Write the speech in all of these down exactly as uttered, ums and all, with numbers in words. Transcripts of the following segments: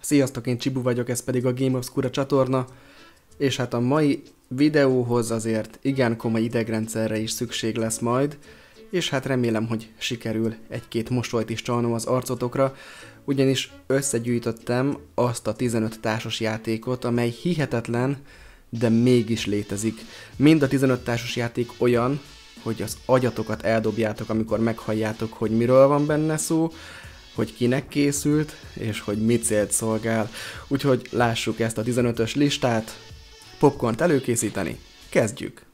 Sziasztok, én Csibu vagyok, ez pedig a Game Obscura csatorna, és hát a mai videóhoz azért igen komoly idegrendszerre is szükség lesz majd, és hát remélem, hogy sikerül egy-két mosolyt is csalnom az arcotokra, ugyanis összegyűjtöttem azt a tizenöt társas játékot, amely hihetetlen, de mégis létezik. Mind a tizenöt társas játék olyan, hogy az agyatokat eldobjátok, amikor meghalljátok, hogy miről van benne szó, hogy kinek készült, és hogy mit célt szolgál. Úgyhogy lássuk ezt a tizenötös listát, popcornt előkészíteni, kezdjük!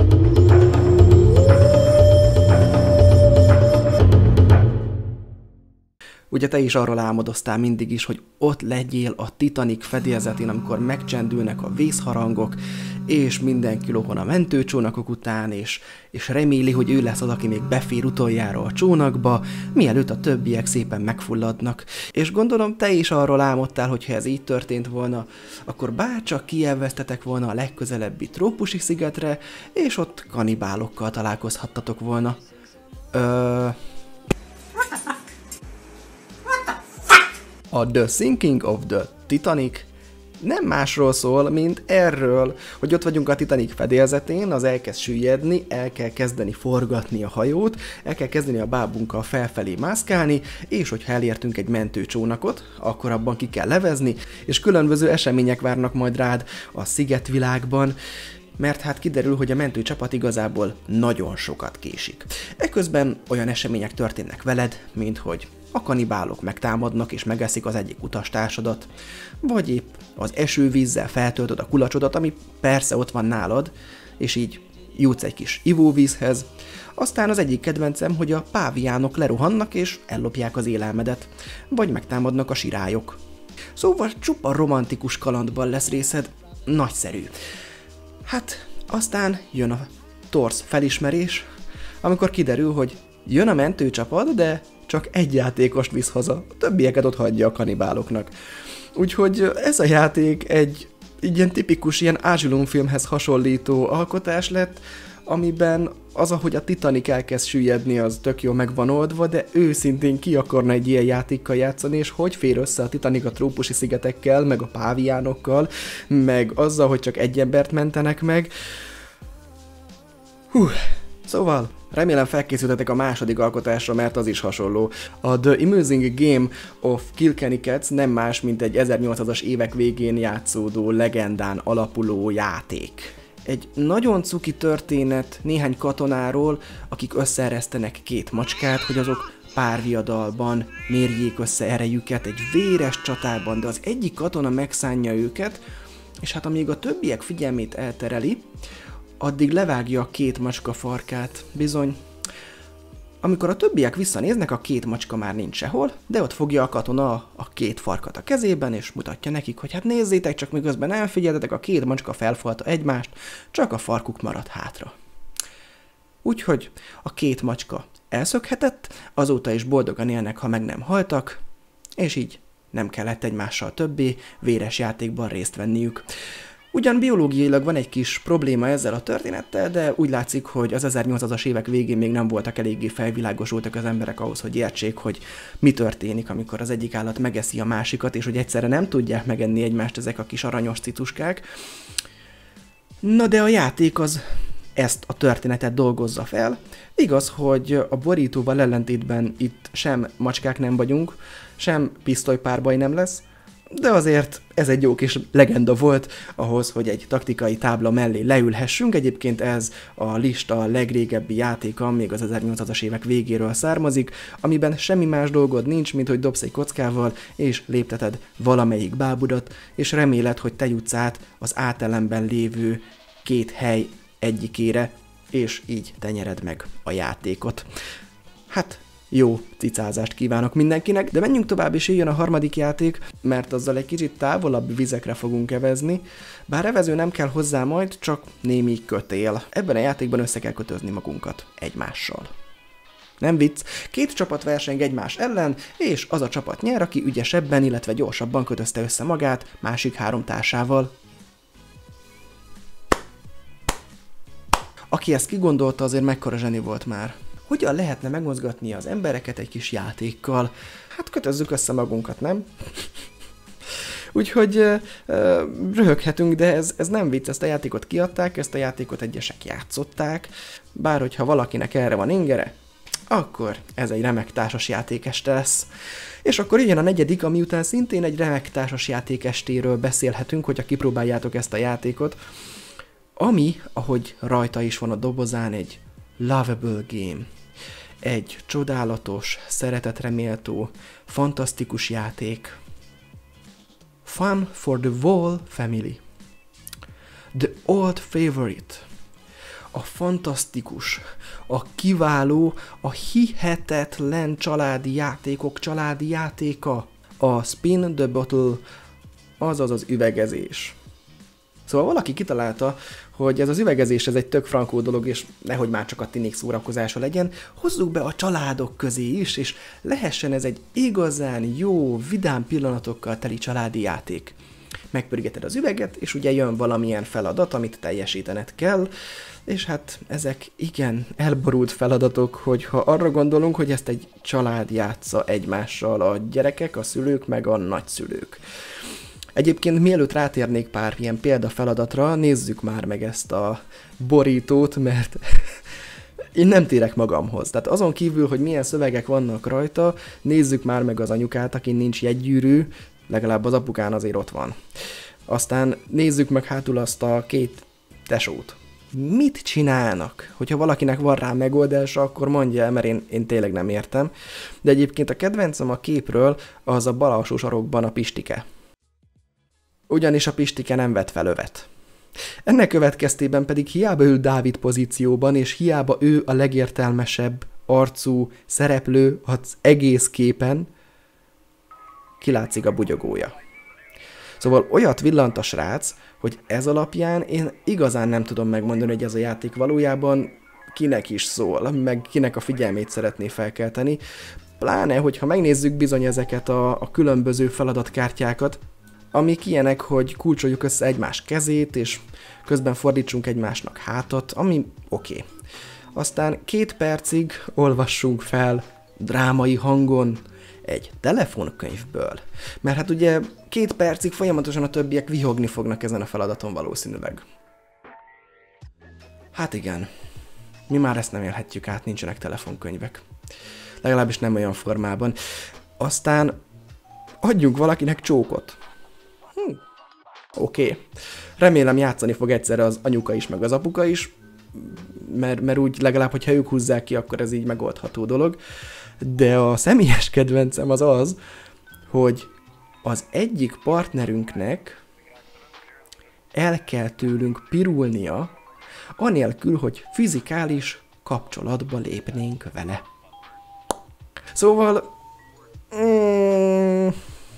Ugye te is arról álmodoztál mindig is, hogy ott legyél a Titanic fedélzetén, amikor megcsendülnek a vészharangok, és mindenki lohon a mentőcsónakok után, és, és reméli, hogy ő lesz az, aki még befér utoljára a csónakba, mielőtt a többiek szépen megfulladnak. És gondolom te is arról álmodtál, hogy ha ez így történt volna, akkor bárcsak kielveztetek volna a legközelebbi trópusi szigetre, és ott kanibálokkal találkozhattatok volna. Ö... A The Sinking of the Titanic nem másról szól, mint erről, hogy ott vagyunk a Titanic fedélzetén, az elkezd süllyedni, el kell kezdeni forgatni a hajót, el kell kezdeni a bábunkkal felfelé mászkálni, és hogyha elértünk egy mentőcsónakot, akkor abban ki kell levezni, és különböző események várnak majd rád a szigetvilágban, mert hát kiderül, hogy a mentőcsapat igazából nagyon sokat késik. Eközben olyan események történnek veled, mint hogy a kanibálok megtámadnak és megeszik az egyik utastársadat, vagy épp az esővízzel feltöltöd a kulacsodat, ami persze ott van nálad, és így jutsz egy kis ivóvízhez. Aztán az egyik kedvencem, hogy a páviánok lerohannak és ellopják az élelmedet, vagy megtámadnak a sirályok. Szóval csupa romantikus kalandban lesz részed, nagyszerű. Hát aztán jön a torz felismerés, amikor kiderül, hogy jön a mentőcsapat, de csak egy játékost visz haza, a többieket ott hagyja a kanibáloknak. Úgyhogy ez a játék egy ilyen tipikus, ilyen Asylum filmhez hasonlító alkotás lett, amiben az, ahogy a Titanic elkezd süllyedni, az tök jó meg van oldva, de őszintén ki akarna egy ilyen játékkal játszani, és hogy fér össze a Titanic a trópusi szigetekkel, meg a páviánokkal, meg azzal, hogy csak egy embert mentenek meg. Hú, szóval remélem felkészültetek a második alkotásra, mert az is hasonló. A The Amusing Game of Kilkenny Cats nem más, mint egy ezernyolcszázas évek végén játszódó legendán alapuló játék. Egy nagyon cuki történet néhány katonáról, akik összeeresztenek két macskát, hogy azok párviadalban mérjék össze erejüket egy véres csatában, de az egyik katona megszánja őket, és hát amíg a többiek figyelmét eltereli, addig levágja a két macska farkát. Bizony, amikor a többiek visszanéznek, a két macska már nincs sehol, de ott fogja a katona a két farkat a kezében, és mutatja nekik, hogy hát nézzétek, csak miközben elfigyeltetek, a két macska felfalta egymást, csak a farkuk maradt hátra. Úgyhogy a két macska elszökhetett, azóta is boldogan élnek, ha meg nem haltak, és így nem kellett egymással többé véres játékban részt venniük. Ugyan biológiailag van egy kis probléma ezzel a történettel, de úgy látszik, hogy az ezernyolcszázas évek végén még nem voltak eléggé felvilágosultak az emberek ahhoz, hogy értsék, hogy mi történik, amikor az egyik állat megeszi a másikat, és hogy egyszerre nem tudják megenni egymást ezek a kis aranyos cicuskák. Na de a játék az ezt a történetet dolgozza fel. Igaz, hogy a borítóval ellentétben itt sem macskák nem vagyunk, sem pisztolypárbaj nem lesz, de azért ez egy jó kis legenda volt ahhoz, hogy egy taktikai tábla mellé leülhessünk. Egyébként ez a lista legrégebbi játéka, még az ezernyolcszázas évek végéről származik, amiben semmi más dolgod nincs, mint hogy dobsz egy kockával, és lépteted valamelyik bábudat, és reméled, hogy te jutsz át az átelemben lévő két hely egyikére, és így te nyered meg a játékot. Hát, jó cicázást kívánok mindenkinek, de menjünk tovább, és jöjjön a harmadik játék, mert azzal egy kicsit távolabb vizekre fogunk evezni, bár evező nem kell hozzá majd, csak némi kötél. Ebben a játékban össze kell kötözni magunkat egymással. Nem vicc, két csapat verseng egymás ellen, és az a csapat nyer, aki ügyesebben, illetve gyorsabban kötözte össze magát másik három társával. Aki ezt kigondolta, azért mekkora zseni volt már. Hogyan lehetne megmozgatni az embereket egy kis játékkal? Hát kötözzük össze magunkat, nem? Úgyhogy ö, ö, röhöghetünk, de ez, ez nem vicc, ezt a játékot kiadták, ezt a játékot egyesek játszották, bár hogyha valakinek erre van ingere, akkor ez egy remek társasjáték este lesz. És akkor jön a negyedik, ami után szintén egy remek társasjáték estéről beszélhetünk, hogyha kipróbáljátok ezt a játékot, ami, ahogy rajta is van a dobozán, egy lovable game. Egy csodálatos, szeretetre méltó, fantasztikus játék. Fun for the whole family. The old favorite. A fantasztikus, a kiváló, a hihetetlen családi játékok családi játéka. A Spin the Bottle, azaz az üvegezés. Szóval valaki kitalálta, hogy ez az üvegezés, ez egy tök frankó dolog, és nehogy már csak a tinik szórakozása legyen, hozzuk be a családok közé is, és lehessen ez egy igazán jó, vidám pillanatokkal teli családi játék. Megpörgeted az üveget, és ugye jön valamilyen feladat, amit teljesítened kell, és hát ezek igen elborult feladatok, hogyha arra gondolunk, hogy ezt egy család játsza egymással, a gyerekek, a szülők, meg a nagyszülők. Egyébként mielőtt rátérnék pár ilyen példafeladatra, nézzük már meg ezt a borítót, mert én nem térek magamhoz. Tehát azon kívül, hogy milyen szövegek vannak rajta, nézzük már meg az anyukát, akin nincs jegygyűrű, legalább az apukán azért ott van. Aztán nézzük meg hátul azt a két tesót. Mit csinálnak? Hogyha valakinek van rá megoldása, akkor mondja el, mert én, én tényleg nem értem. De egyébként a kedvencem a képről az a bal alsó sarokban a Pistike. Ugyanis a Pistike nem vett fel övet. Ennek következtében pedig hiába ül Dávid pozícióban, és hiába ő a legértelmesebb arcú szereplő az egész képen, kilátszik a bugyogója. Szóval olyat villant a srác, hogy ez alapján én igazán nem tudom megmondani, hogy ez a játék valójában kinek is szól, meg kinek a figyelmét szeretné felkelteni. Pláne, hogyha megnézzük bizony ezeket a, a különböző feladatkártyákat, amik ilyenek, hogy kulcsoljuk össze egymás kezét, és közben fordítsunk egymásnak hátat, ami oké. Okay. Aztán két percig olvassunk fel drámai hangon egy telefonkönyvből. Mert hát ugye két percig folyamatosan a többiek vihogni fognak ezen a feladaton valószínűleg. Hát igen, mi már ezt nem élhetjük át, nincsenek telefonkönyvek. Legalábbis nem olyan formában. Aztán adjunk valakinek csókot. Hm. Oké. Okay. Remélem játszani fog egyszerre az anyuka is, meg az apuka is, mert, mert úgy legalább, hogyha ők húzzák ki, akkor ez így megoldható dolog. De a személyes kedvencem az az, hogy az egyik partnerünknek el kell tőlünk pirulnia, anélkül, hogy fizikális kapcsolatba lépnénk vele. Szóval... Mm,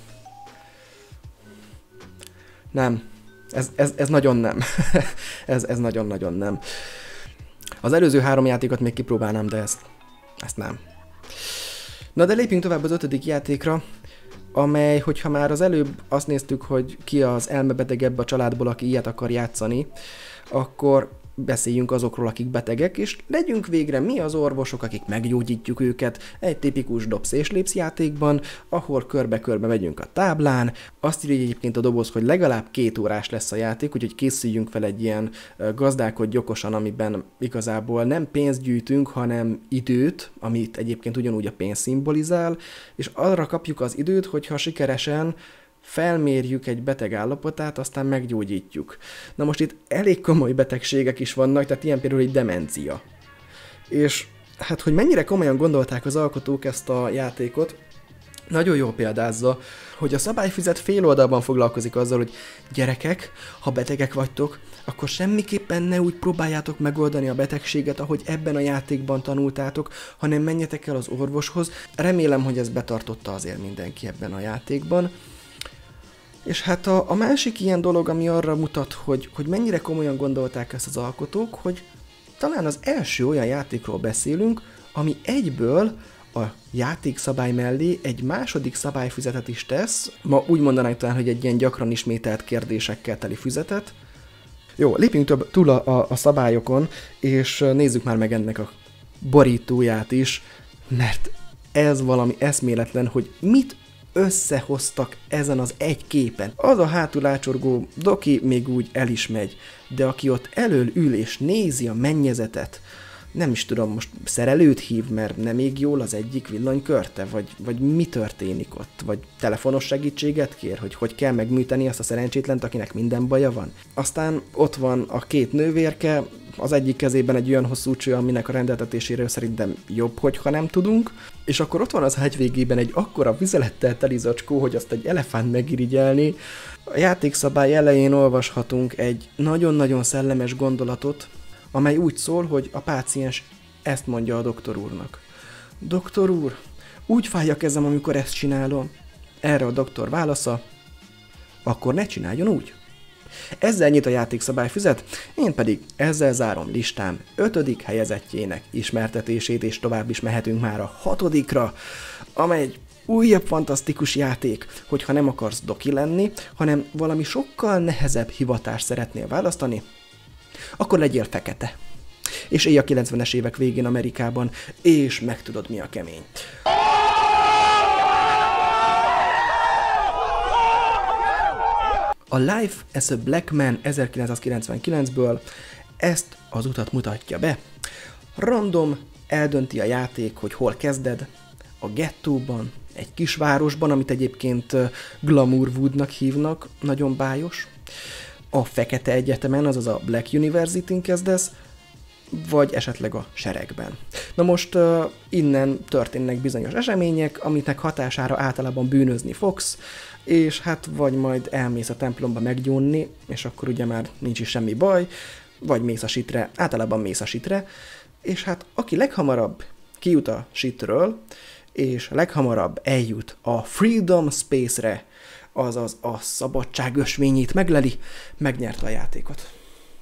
nem. Ez, ez, ez nagyon nem. ez, ez nagyon-nagyon nem. Az előző három játékot még kipróbálnám, de ezt, ezt nem. Na de lépjünk tovább az ötödik játékra, amely, hogyha már az előbb azt néztük, hogy ki az elmebetegebb a családból, aki ilyet akar játszani, akkor beszéljünk azokról, akik betegek, és legyünk végre mi az orvosok, akik meggyógyítjuk őket egy tipikus dobsz és lépsz játékban, ahol körbe-körbe megyünk a táblán. Azt írja egyébként a doboz, hogy legalább két órás lesz a játék, úgyhogy készüljünk fel egy ilyen gazdálkodj okosan, amiben igazából nem pénzt gyűjtünk, hanem időt, amit egyébként ugyanúgy a pénz szimbolizál, és arra kapjuk az időt, hogyha sikeresen felmérjük egy beteg állapotát, aztán meggyógyítjuk. Na most itt elég komoly betegségek is vannak, tehát ilyen például egy demencia. És hát, hogy mennyire komolyan gondolták az alkotók ezt a játékot, nagyon jól példázza, hogy a szabályfüzet fél oldalban foglalkozik azzal, hogy gyerekek, ha betegek vagytok, akkor semmiképpen ne úgy próbáljátok megoldani a betegséget, ahogy ebben a játékban tanultátok, hanem menjetek el az orvoshoz. Remélem, hogy ez betartotta azért mindenki ebben a játékban. És hát a, a másik ilyen dolog, ami arra mutat, hogy, hogy mennyire komolyan gondolták ezt az alkotók, hogy talán az első olyan játékról beszélünk, ami egyből a játékszabály mellé egy második szabályfüzetet is tesz. Ma úgy mondanánk talán, hogy egy ilyen gyakran ismételt kérdésekkel teli füzetet. Jó, lépjünk több, túl a, a, a szabályokon, és nézzük már meg ennek a borítóját is, mert ez valami eszméletlen, hogy mit összehoztak ezen az egy képen. Az a hátulácsorgó doki még úgy el is megy, de aki ott elől ül és nézi a mennyezetet, nem is tudom, most szerelőt hív, mert nem ég jól az egyik villanykörte, vagy, vagy mi történik ott, vagy telefonos segítséget kér, hogy hogy kell megműteni azt a szerencsétlent, akinek minden baja van. Aztán ott van a két nővérke, az egyik kezében egy olyan hosszú cső, aminek a rendeltetéséről szerintem jobb, hogyha nem tudunk, és akkor ott van az hegyvégében egy akkora vizelettel teli zacskó, hogy azt egy elefánt megirigyelni. A játékszabály elején olvashatunk egy nagyon-nagyon szellemes gondolatot, amely úgy szól, hogy a páciens ezt mondja a doktor úrnak. Doktor úr, úgy fáj a kezem, amikor ezt csinálom. Erre a doktor válasza, akkor ne csináljon úgy. Ezzel nyit a játékszabályfüzet, én pedig ezzel zárom listám ötödik helyezettjének ismertetését, és tovább is mehetünk már a hatodikra, amely egy újabb fantasztikus játék, hogyha nem akarsz doki lenni, hanem valami sokkal nehezebb hivatást szeretnél választani, akkor legyél fekete. És élj a kilencvenes évek végén Amerikában, és megtudod, mi a kemény. A Life as a Black Man ezerkilencszázkilencvenkilencből ezt az utat mutatja be. Random eldönti a játék, hogy hol kezded, a gettóban, egy kisvárosban, amit egyébként Glamourwoodnak hívnak, nagyon bájos, a fekete egyetemen, azaz a Black University-n kezdesz, vagy esetleg a seregben. Na most uh, innen történnek bizonyos események, amiknek hatására általában bűnözni fogsz, és hát vagy majd elmész a templomba meggyónni, és akkor ugye már nincs is semmi baj, vagy mész a sitre, általában mész a sitre, és hát aki leghamarabb kijut a sitről, és leghamarabb eljut a Freedom Space-re, azaz a szabadság ösvényét megleli, megnyerte a játékot.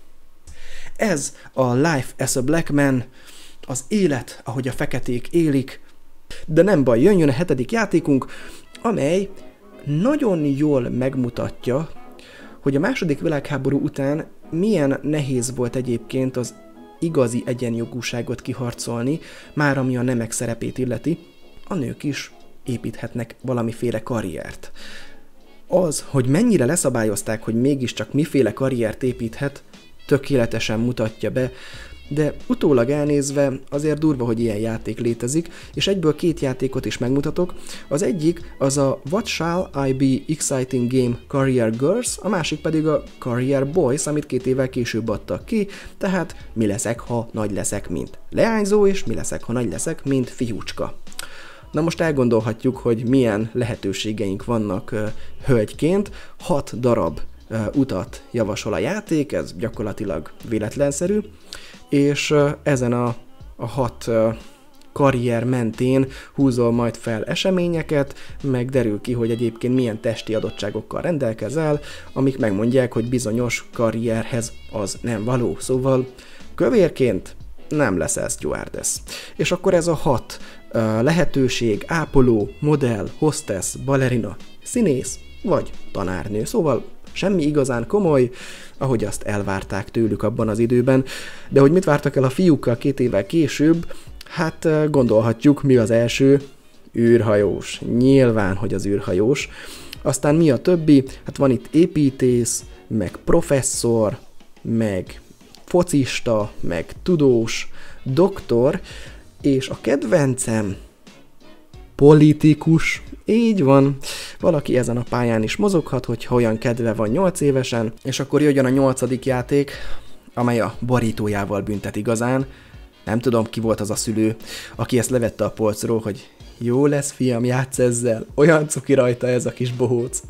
Ez a Life as a Black Man, az élet, ahogy a feketék élik, de nem baj, jön a hetedik játékunk, amely nagyon jól megmutatja, hogy a második világháború után milyen nehéz volt egyébként az igazi egyenjogúságot kiharcolni, már ami a nemek szerepét illeti, a nők is építhetnek valamiféle karriert. Az, hogy mennyire leszabályozták, hogy mégiscsak miféle karriert építhet, tökéletesen mutatja be, de utólag elnézve azért durva, hogy ilyen játék létezik, és egyből két játékot is megmutatok. Az egyik az a What Shall I Be Exciting Game Career Girls, a másik pedig a Career Boys, amit két évvel később adtak ki, tehát mi leszek, ha nagy leszek, mint leányzó, és mi leszek, ha nagy leszek, mint fiúcska. Na most elgondolhatjuk, hogy milyen lehetőségeink vannak uh, hölgyként. Hat darab uh, utat javasol a játék, ez gyakorlatilag véletlenszerű, és uh, ezen a, a hat uh, karrier mentén húzol majd fel eseményeket, meg derül ki, hogy egyébként milyen testi adottságokkal rendelkezel, amik megmondják, hogy bizonyos karrierhez az nem való. Szóval kövérként nem leszel stewardess. És akkor ez a hat uh, lehetőség, ápoló, modell, hostess, balerina, színész vagy tanárnő. Szóval semmi igazán komoly, ahogy azt elvárták tőlük abban az időben. De hogy mit vártak el a fiúkkal két évvel később, hát uh, gondolhatjuk, mi az első? Űrhajós. Nyilván, hogy az űrhajós. Aztán mi a többi? Hát van itt építész, meg professzor, meg focista, meg tudós, doktor, és a kedvencem politikus. Így van, valaki ezen a pályán is mozoghat, hogyha olyan kedve van nyolc évesen, és akkor jöjjön a nyolcadik játék, amely a borítójával büntet igazán. Nem tudom, ki volt az a szülő, aki ezt levette a polcról, hogy jó lesz, fiam, játsz ezzel, olyan cuki rajta ez a kis bohóc.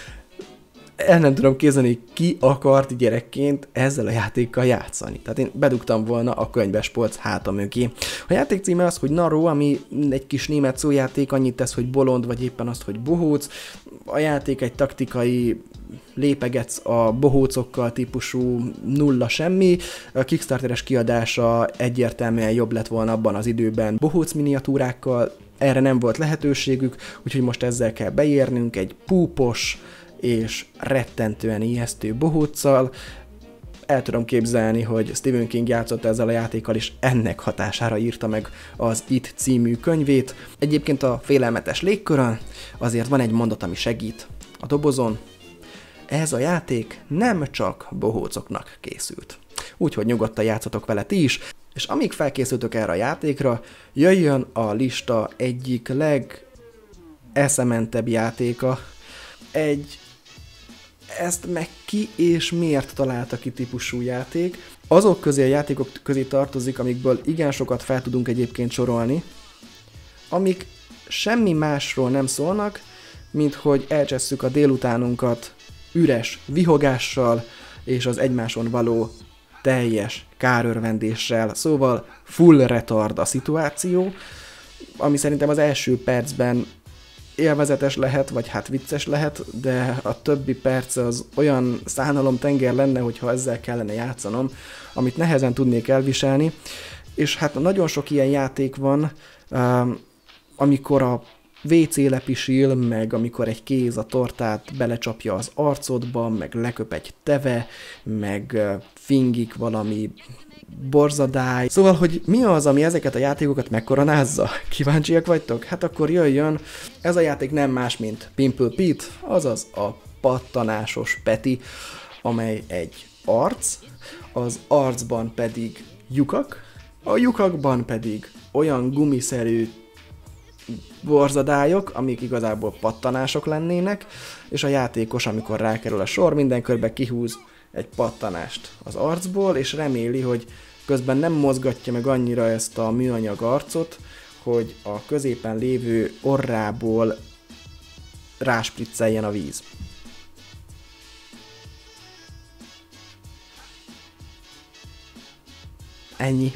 El nem tudom képzelni, ki akart gyerekként ezzel a játékkal játszani. Tehát én bedugtam volna a könyves polc háta mögé. A játék címe az, hogy Narrow, ami egy kis német szójáték, annyit tesz, hogy bolond, vagy éppen azt, hogy bohóc. A játék egy taktikai lépegetsz a bohócokkal típusú nulla semmi. A Kickstarteres kiadása egyértelműen jobb lett volna abban az időben bohóc miniatúrákkal. Erre nem volt lehetőségük, úgyhogy most ezzel kell beérnünk egy púpos és rettentően ijesztő bohóccal. el tudom képzelni, hogy Stephen King játszott ezzel a játékkal, és ennek hatására írta meg az It című könyvét. Egyébként a félelmetes légkörön azért van egy mondat, ami segít. A dobozon: ez a játék nem csak bohócoknak készült. Úgyhogy nyugodtan játszatok vele ti is, és amíg felkészültök erre a játékra, jöjjön a lista egyik legeszementebb játéka. Egy ezt meg ki és miért találta ki típusú játék. Azok közé a játékok közé tartozik, amikből igen sokat fel tudunk egyébként sorolni, amik semmi másról nem szólnak, mint hogy elcsesszük a délutánunkat üres vihogással és az egymáson való teljes kárörvendéssel, szóval full retard a szituáció, ami szerintem az első percben élvezetes lehet, vagy hát vicces lehet, de a többi perc az olyan szánalomtenger lenne, hogyha ezzel kellene játszanom, amit nehezen tudnék elviselni, és hát nagyon sok ilyen játék van, amikor a vé cé lepisil, meg amikor egy kéz a tortát belecsapja az arcodba, meg leköp egy teve, meg fingik valami borzadály. Szóval, hogy mi az, ami ezeket a játékokat megkoronázza? Kíváncsiak vagytok? Hát akkor jöjjön. Ez a játék nem más, mint Pimple Pete, azaz a pattanásos Peti, amely egy arc, az arcban pedig lyukak, a lyukakban pedig olyan gumiszerű borzadályok, amik igazából pattanások lennének, és a játékos, amikor rákerül a sor, minden körbe kihúz egy pattanást az arcból, és reméli, hogy közben nem mozgatja meg annyira ezt a műanyag arcot, hogy a középen lévő orrából ráspricceljen a víz. Ennyi.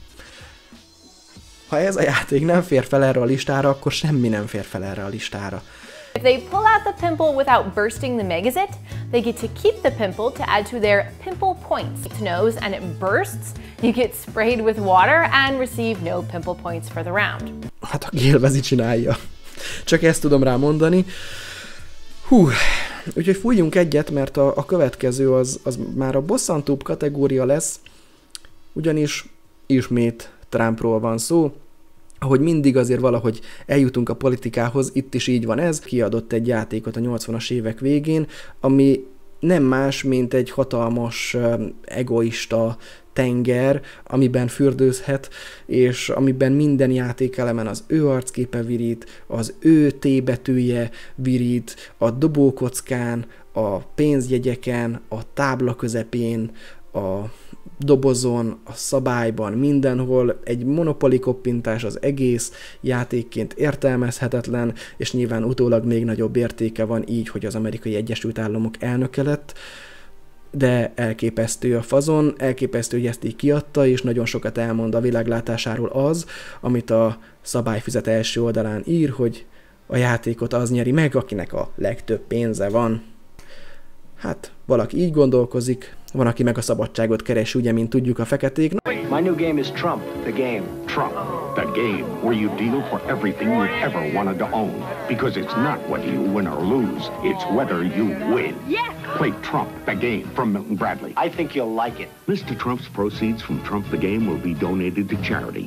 Ha ez a játék nem fér fel erre a listára, akkor semmi nem fér fel erre a listára. If they pull out the pimple without bursting the megazit, they get to keep the pimple to add to their pimple points. If it nose and it bursts, you get sprayed with water and receive no pimple points for the round. Hát aki élvezi, csinálja. Csak ezt tudom rá mondani. Hú, úgyhogy fújjunk egyet, mert a, a következő az, az már a bosszantóbb kategória lesz, ugyanis ismét Trumpról van szó. Ahogy mindig azért valahogy eljutunk a politikához, itt is így van ez. Kiadott egy játékot a nyolcvanas évek végén, ami nem más, mint egy hatalmas, egoista tenger, amiben fürdőzhet, és amiben minden játékelemen az ő arcképe virít, az ő T betűje virít, a dobókockán, a pénzjegyeken, a tábla közepén, a dobozon, a szabályban, mindenhol egy monopoli koppintás, az egész játékként értelmezhetetlen, és nyilván utólag még nagyobb értéke van így, hogy az Amerikai Egyesült Államok elnöke lett, de elképesztő a fazon, elképesztő, hogy ezt így kiadta, és nagyon sokat elmond a világlátásáról az, amit a szabályfüzet első oldalán ír, hogy a játékot az nyeri meg, akinek a legtöbb pénze van. Hát, valaki így gondolkozik, van, aki meg a szabadságot keresi, ugye, mint tudjuk a feketék. My new game is Trump, the game. Trump, the game where you deal for everything you've ever wanted to own. Because it's not whether you win or lose, it's whether you win. Yes! Play Trump, the game from Milton Bradley. I think you'll like it. Mister Trump's proceeds from Trump, the game will be donated to charity.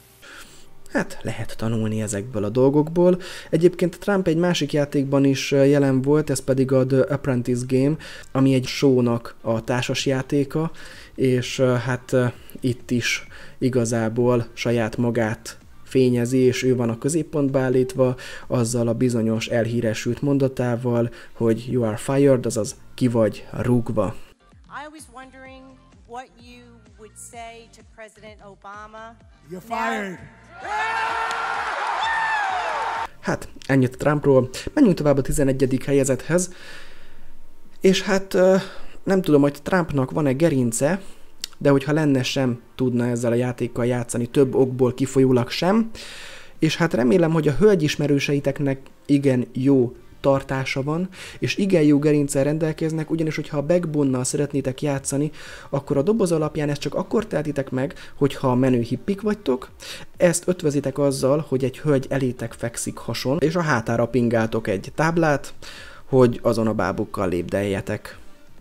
Hát lehet tanulni ezekből a dolgokból. Egyébként Trump egy másik játékban is jelen volt, ez pedig a The Apprentice Game, ami egy show-nak a társasjátéka, és hát itt is igazából saját magát fényezi, és ő van a középpontba állítva, azzal a bizonyos elhíresült mondatával, hogy you are fired, azaz ki vagy rúgva. I was wondering what you would say to President Obama. You're fired. Hát, ennyit Trumpról. Menjünk tovább a tizenegyedik helyezethez. És hát nem tudom, hogy Trumpnak van-e gerince, de hogyha lenne, sem tudna ezzel a játékkal játszani, több okból kifolyólag sem. És hát remélem, hogy a hölgyismerőseiteknek igen jó tartása van, és igen jó gerinccel rendelkeznek, ugyanis, hogyha a Backbone-nal szeretnétek játszani, akkor a doboz alapján ezt csak akkor tehetitek meg, hogyha a menő hippik vagytok, ezt ötvözitek azzal, hogy egy hölgy elétek fekszik hason, és a hátára pingáltok egy táblát, hogy azon a bábukkal lépdeljetek.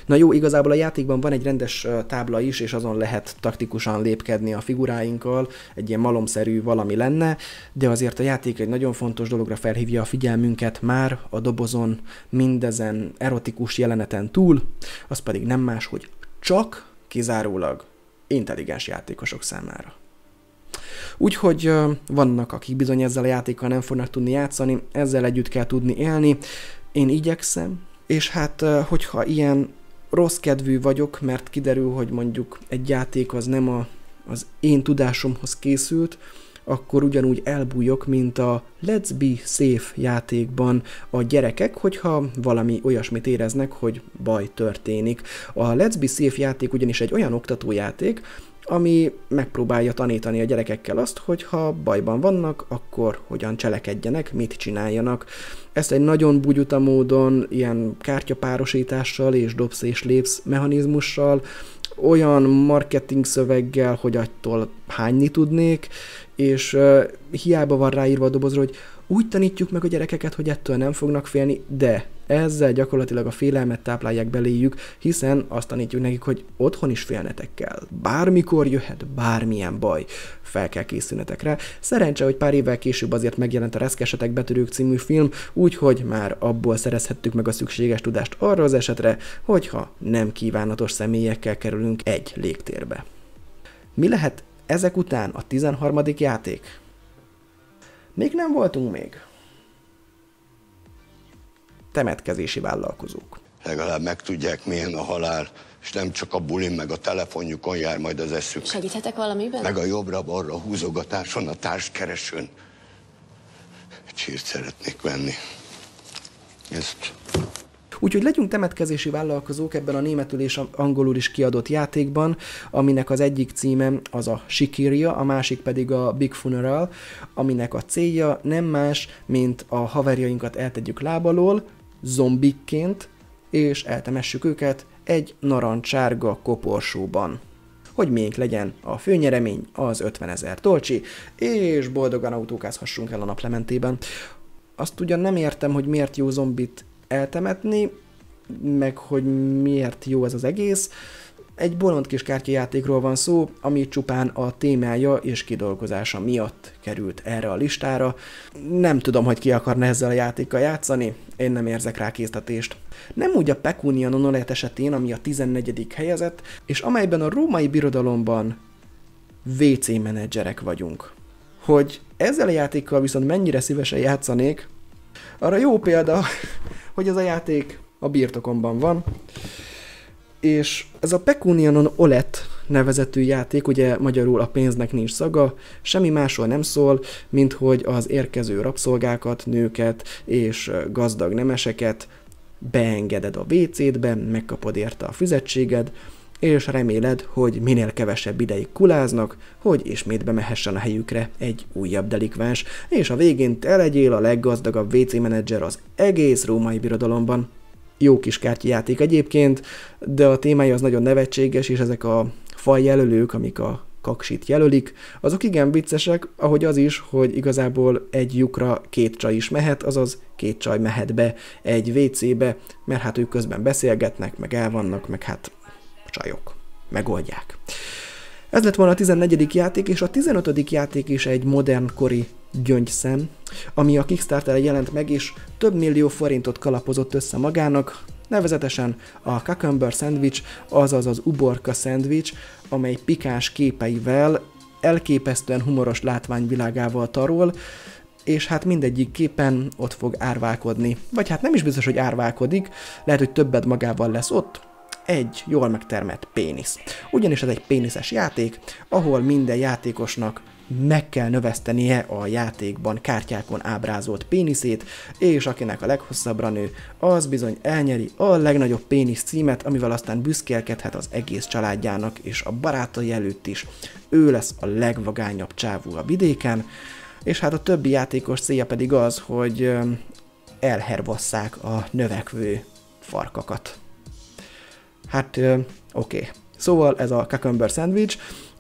Na jó, igazából a játékban van egy rendes tábla is, és azon lehet taktikusan lépkedni a figuráinkkal, egy ilyen malomszerű valami lenne, de azért a játék egy nagyon fontos dologra felhívja a figyelmünket már a dobozon mindezen erotikus jeleneten túl, az pedig nem más, hogy csak kizárólag intelligens játékosok számára. Úgyhogy vannak, akik bizony ezzel a játékkal nem fognak tudni játszani, ezzel együtt kell tudni élni, én igyekszem, és hát hogyha ilyen rossz kedvű vagyok, mert kiderül, hogy mondjuk egy játék az nem a, az én tudásomhoz készült, akkor ugyanúgy elbújok, mint a Let's Be Safe játékban a gyerekek, hogyha valami olyasmit éreznek, hogy baj történik. A Let's Be Safe játék ugyanis egy olyan oktatójáték, ami megpróbálja tanítani a gyerekekkel azt, hogy ha bajban vannak, akkor hogyan cselekedjenek, mit csináljanak. Ezt egy nagyon bugyuta módon, ilyen kártyapárosítással és dobsz és lépsz mechanizmussal, olyan marketing szöveggel, hogy attól hányni tudnék, és uh, hiába van ráírva a dobozra, hogy úgy tanítjuk meg a gyerekeket, hogy ettől nem fognak félni, de ezzel gyakorlatilag a félelmet táplálják beléjük, hiszen azt tanítjuk nekik, hogy otthon is félnetek kell. Bármikor jöhet bármilyen baj, fel kell készülnetek rá. Szerencse, hogy pár évvel később azért megjelent a Reszkesetek Betörők című film, úgyhogy már abból szerezhettük meg a szükséges tudást arra az esetre, hogyha nem kívánatos személyekkel kerülünk egy légtérbe. Mi lehet ezek után a tizenharmadik játék? Még nem voltunk még. Temetkezési vállalkozók. Legalább megtudják, milyen a halál, és nem csak a bulin meg a telefonjukon jár majd az eszük. Segíthetek valamiben? Meg a jobbra-balra húzogatáson, a társkeresőn. Csírt szeretnék venni. Ezt... Úgyhogy legyünk temetkezési vállalkozók ebben a németül és angolul is kiadott játékban, aminek az egyik címe az a Sikiria, a másik pedig a Big Funeral, aminek a célja nem más, mint a haverjainkat eltegyük lábalól, zombikként, és eltemessük őket egy narancsárga koporsóban. Hogy miénk legyen a főnyeremény, az ötvenezer dolcsi, és boldogan autókázhassunk el a naplementében. Azt ugyan nem értem, hogy miért jó zombit eltemetni, meg hogy miért jó ez az egész. Egy bolond kis kártyajátékról van szó, ami csupán a témája és kidolgozása miatt került erre a listára. Nem tudom, hogy ki akarna ezzel a játékkal játszani, én nem érzek rá késztetést. Nem úgy a Pecunia non olet esetén, ami a tizennegyedik helyezett, és amelyben a római birodalomban vé cé menedzserek vagyunk. Hogy ezzel a játékkal viszont mennyire szívesen játszanék, arra jó példa, hogy ez a játék a birtokomban van, és ez a Pecunia non olet nevezetű játék, ugye magyarul a pénznek nincs szaga, semmi másról nem szól, mint hogy az érkező rabszolgákat, nőket és gazdag nemeseket beengeded a vé cédbe, megkapod érte a fizetséged, és reméled, hogy minél kevesebb ideig kuláznak, hogy ismét bemehessen a helyükre egy újabb delikváns, és a végén te legyél a leggazdagabb vé cé menedzser az egész római birodalomban. Jó kis kártyajáték egyébként, de a témája az nagyon nevetséges, és ezek a fajjelölők, amik a kaksit jelölik, azok igen viccesek, ahogy az is, hogy igazából egy lyukra két csaj is mehet, azaz két csaj mehet be egy vé cébe, mert hát ők közben beszélgetnek, meg elvannak, meg hát csajok. Megoldják. Ez lett volna a tizennegyedik játék, és a tizenötödik játék is egy modernkori gyöngyszem, ami a Kickstarter-re jelent meg, és több millió forintot kalapozott össze magának, nevezetesen a Cucumber Sandwich, azaz az uborka szendvics, amely pikáns képeivel, elképesztően humoros látványvilágával tarol, és hát mindegyik képen ott fog árválkodni. Vagy hát nem is biztos, hogy árválkodik, lehet, hogy többet magával lesz ott, egy jól megtermett pénisz. Ugyanis ez egy péniszes játék, ahol minden játékosnak meg kell növesztenie a játékban kártyákon ábrázolt péniszét, és akinek a leghosszabbra nő, az bizony elnyeri a legnagyobb pénisz címet, amivel aztán büszkélkedhet az egész családjának és a barátai előtt is. Ő lesz a legvagányabb csávú a vidéken, és hát a többi játékos célja pedig az, hogy elhervasszák a növekvő farkakat. Hát oké. Okay. Szóval ez a Cucumber Sandwich,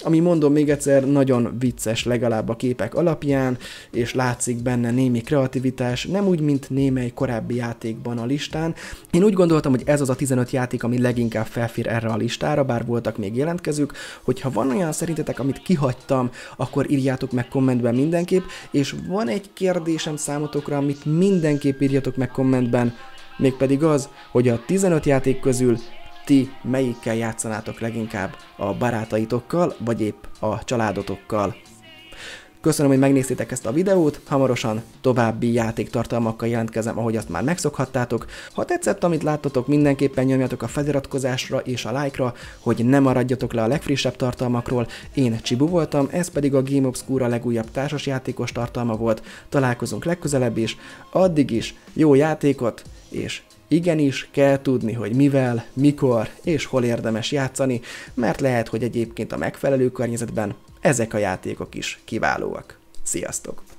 ami mondom még egyszer, nagyon vicces legalább a képek alapján, és látszik benne némi kreativitás, nem úgy, mint némely korábbi játékban a listán. Én úgy gondoltam, hogy ez az a tizenöt játék, ami leginkább felfér erre a listára, bár voltak még jelentkezők, hogyha van olyan szerintetek, amit kihagytam, akkor írjátok meg kommentben mindenképp, és van egy kérdésem számotokra, amit mindenképp írjatok meg kommentben, mégpedig az, hogy a tizenöt játék közül ti melyikkel játszanátok leginkább, a barátaitokkal, vagy épp a családotokkal. Köszönöm, hogy megnéztétek ezt a videót, hamarosan további játéktartalmakkal jelentkezem, ahogy azt már megszokhattátok. Ha tetszett, amit láttatok, mindenképpen nyomjatok a feliratkozásra és a like-ra, hogy ne maradjatok le a legfrissebb tartalmakról. Én Csibu voltam, ez pedig a Game Obscura legújabb társasjátékos tartalma volt. Találkozunk legközelebb is, addig is jó játékot, és igenis kell tudni, hogy mivel, mikor és hol érdemes játszani, mert lehet, hogy egyébként a megfelelő környezetben ezek a játékok is kiválóak. Sziasztok!